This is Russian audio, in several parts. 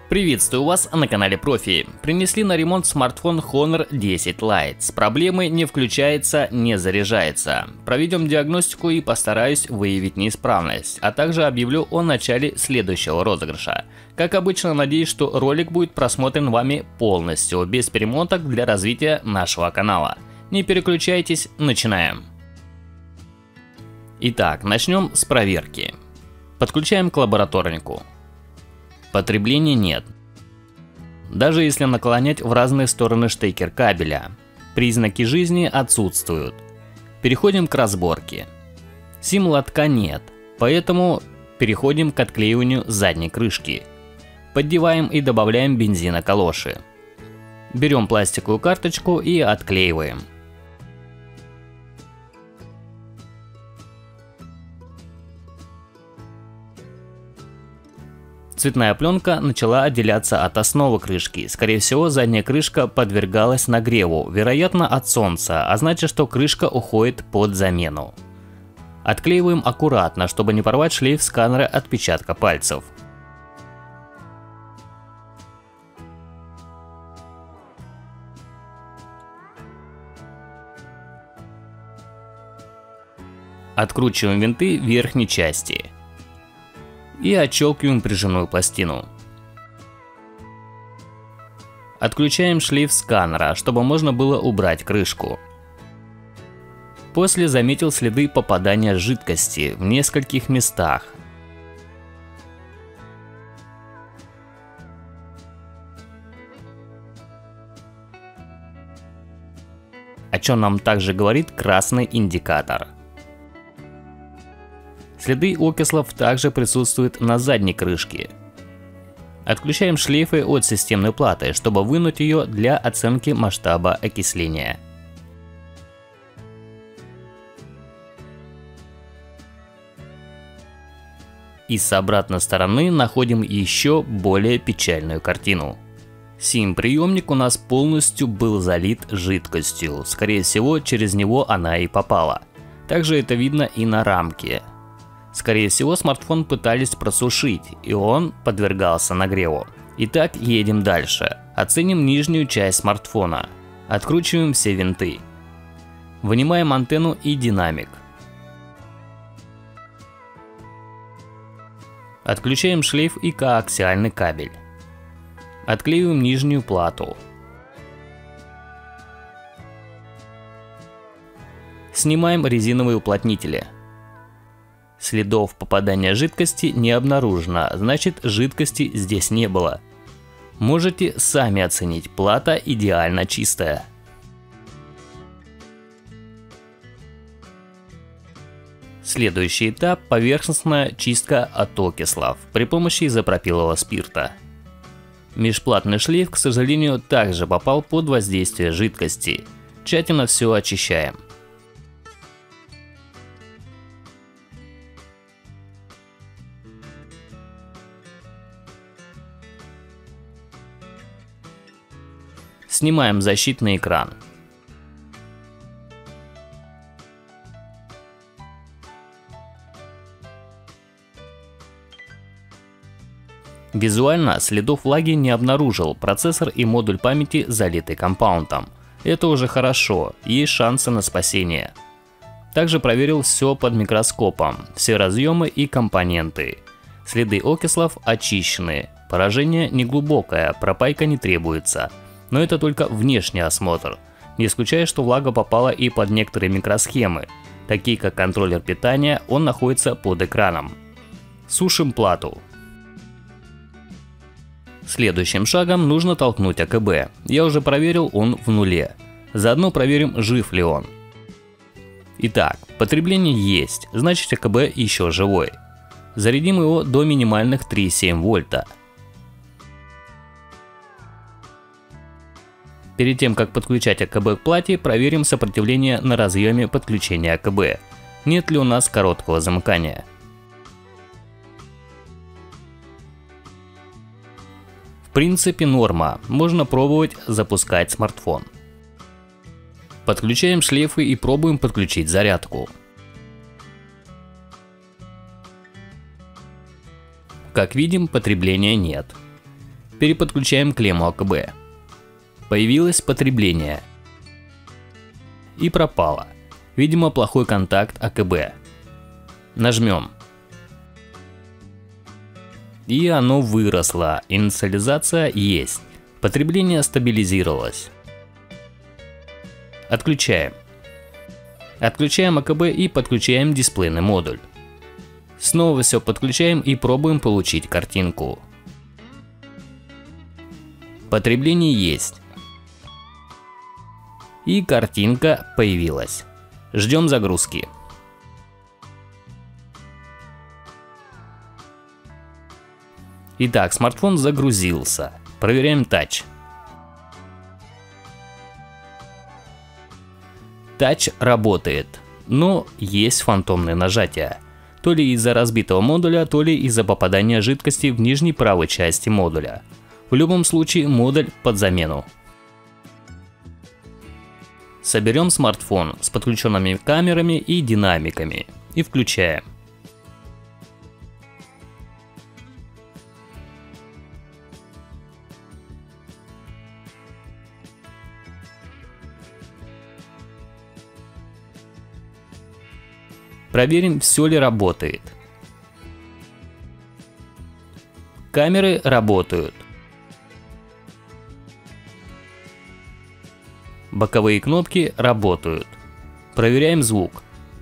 Приветствую вас на канале Профи. Принесли на ремонт смартфон Honor 10 Lite. С проблемой не включается, не заряжается. Проведем диагностику и постараюсь выявить неисправность, а также объявлю о начале следующего розыгрыша. Как обычно, надеюсь, что ролик будет просмотрен вами полностью, без перемоток для развития нашего канала. Не переключайтесь, начинаем. Итак, начнем с проверки. Подключаем к лабораторнику. Потребления нет. Даже если наклонять в разные стороны штекер кабеля, признаки жизни отсутствуют. Переходим к разборке. Сим-лотка нет, поэтому переходим к отклеиванию задней крышки. Поддеваем и добавляем бензина калоши. Берем пластиковую карточку и отклеиваем. Цветная пленка начала отделяться от основы крышки. Скорее всего, задняя крышка подвергалась нагреву, вероятно от солнца, а значит, что крышка уходит под замену. Отклеиваем аккуратно, чтобы не порвать шлейф сканера отпечатка пальцев. Откручиваем винты верхней части. И отщелкиваем прижимную пластину. Отключаем шлейф сканера, чтобы можно было убрать крышку. После заметил следы попадания жидкости в нескольких местах. О чем нам также говорит красный индикатор. Следы окислов также присутствуют на задней крышке. Отключаем шлейфы от системной платы, чтобы вынуть ее для оценки масштаба окисления. И с обратной стороны находим еще более печальную картину. Сим-приемник у нас полностью был залит жидкостью, скорее всего через него она и попала. Также это видно и на рамке. Скорее всего, смартфон пытались просушить, и он подвергался нагреву. Итак, едем дальше. Оценим нижнюю часть смартфона. Откручиваем все винты. Вынимаем антенну и динамик. Отключаем шлейф и коаксиальный кабель. Отклеиваем нижнюю плату. Снимаем резиновые уплотнители. Следов попадания жидкости не обнаружено, значит жидкости здесь не было. Можете сами оценить, плата идеально чистая. Следующий этап – поверхностная чистка от окислов при помощи изопропилового спирта. Межплатный шлейф, к сожалению, также попал под воздействие жидкости. Тщательно все очищаем. Снимаем защитный экран. Визуально следов влаги не обнаружил, процессор и модуль памяти залиты компаундом. Это уже хорошо, есть шансы на спасение. Также проверил все под микроскопом, все разъемы и компоненты. Следы окислов очищены, поражение неглубокое, пропайка не требуется. Но это только внешний осмотр, не исключая, что влага попала и под некоторые микросхемы, такие как контроллер питания, он находится под экраном. Сушим плату. Следующим шагом нужно толкнуть АКБ, я уже проверил, он в нуле. Заодно проверим, жив ли он. Итак, потребление есть, значит АКБ еще живой. Зарядим его до минимальных 3,7 вольта. Перед тем, как подключать АКБ к плате, проверим сопротивление на разъеме подключения АКБ. Нет ли у нас короткого замыкания. В принципе норма, можно пробовать запускать смартфон. Подключаем шлейфы и пробуем подключить зарядку. Как видим, потребления нет. Переподключаем клемму АКБ. Появилось потребление. И пропало. Видимо, плохой контакт АКБ. Нажмем. И оно выросло. Инициализация есть. Потребление стабилизировалось. Отключаем. Отключаем АКБ и подключаем дисплейный модуль. Снова все подключаем и пробуем получить картинку. Потребление есть. И картинка появилась. Ждем загрузки. Итак, смартфон загрузился. Проверяем тач. Тач работает, но есть фантомные нажатия. То ли из-за разбитого модуля, то ли из-за попадания жидкости в нижней правой части модуля. В любом случае модуль под замену. Соберем смартфон с подключенными камерами и динамиками и включаем. Проверим, все ли работает. Камеры работают. Боковые кнопки работают. Проверяем звук.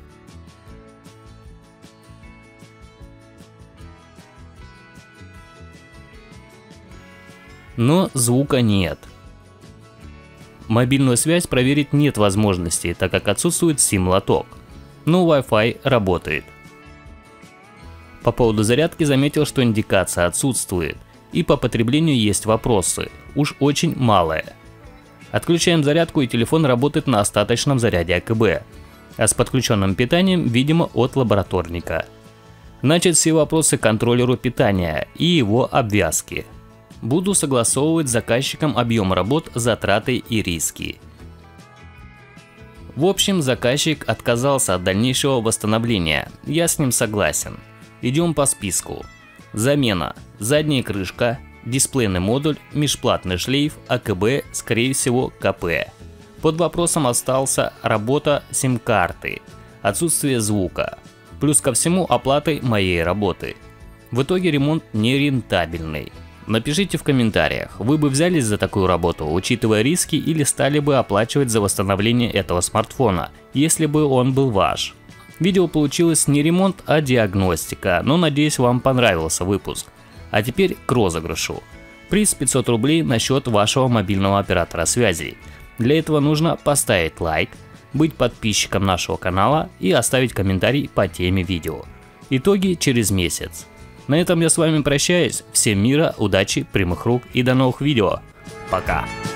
Но звука нет. Мобильную связь проверить нет возможности, так как отсутствует сим-лоток. Но Wi-Fi работает. По поводу зарядки заметил, что индикация отсутствует. И по потреблению есть вопросы. Уж очень малые. Отключаем зарядку, и телефон работает на остаточном заряде АКБ. А с подключенным питанием, видимо, от лабораторника. Значит, все вопросы к контроллеру питания и его обвязки. Буду согласовывать с заказчиком объем работ, затраты и риски. В общем, заказчик отказался от дальнейшего восстановления. Я с ним согласен. Идем по списку. Замена. Задняя крышка. Дисплейный модуль, межплатный шлейф, АКБ, скорее всего КП. Под вопросом остался работа сим-карты, отсутствие звука, плюс ко всему оплатой моей работы. В итоге ремонт нерентабельный. Напишите в комментариях, вы бы взялись за такую работу, учитывая риски, или стали бы оплачивать за восстановление этого смартфона, если бы он был ваш. Видео получилось не ремонт, а диагностика, но надеюсь, вам понравился выпуск. А теперь к розыгрышу. Приз 500 рублей на счет вашего мобильного оператора связи. Для этого нужно поставить лайк, быть подписчиком нашего канала и оставить комментарий по теме видео. Итоги через месяц. На этом я с вами прощаюсь. Всем мира, удачи, прямых рук и до новых видео. Пока.